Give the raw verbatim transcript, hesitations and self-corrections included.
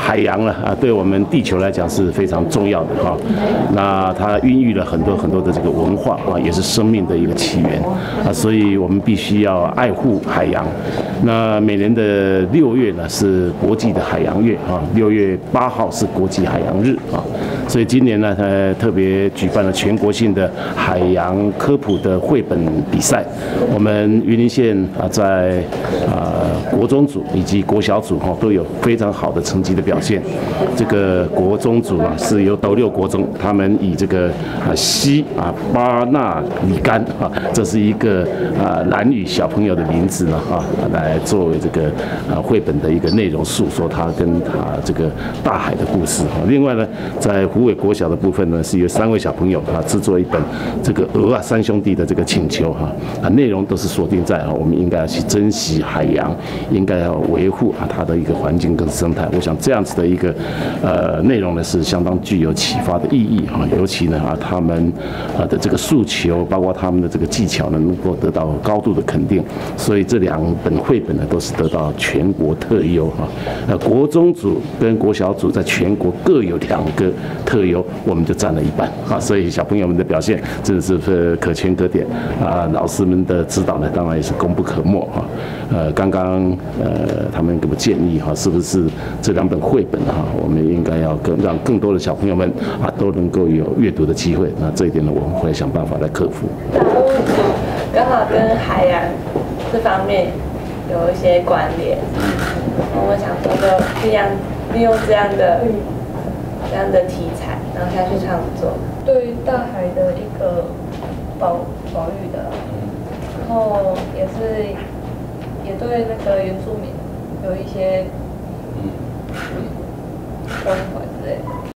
海洋呢啊，对我们地球来讲是非常重要的哈。那它孕育了很多很多的这个文化啊，也是生命的一个起源啊，所以我们必须要爱护海洋。那每年的六月呢是国际的海洋月啊，六月八号是国际海洋日啊，所以今年呢，呃，特别举办了全国性的海洋科普的绘本比赛。我们云林县啊，在啊国中组以及国小组哈都有非常好的成绩的表现。这个国中组啊是由斗六国中，他们以这个啊西啊巴纳里干啊，这是一个啊兰屿小朋友的名字呢啊，来作为这个啊绘本的一个内容，诉说他跟啊这个大海的故事啊。另外呢，在虎尾国小的部分呢，是由三位小朋友啊制作一本这个鹅啊三兄弟的这个请求哈啊，内容都是锁定在啊我们应该要去珍惜海洋，应该要维护啊它的一个环境跟生态。我想这样子的一个呃内容呢是相当具有启发的意义啊，尤其呢啊他们啊的这个诉求，包括他们的这个技巧呢，能够得到高度的肯定。所以这两本绘本呢都是得到全国特优哈。呃，国中组跟国小组在全国各有两个特优，我们就占了一半啊。所以小朋友们的表现真的是可圈可点啊。老师们的指导呢，当然也是功不可没哈。呃，刚刚呃他们给我建议哈，是不是这两本绘本哈，我们应该要更让更多的小朋友们啊都能够有阅读的机会。那这一点呢，我们会想办法来克服。 刚好跟海洋这方面有一些关联，我想说就利用利用这样的这样的题材，然后下去创作， 对于大海的一个保保育的，然后也是也对那个原住民有一些关怀之类的。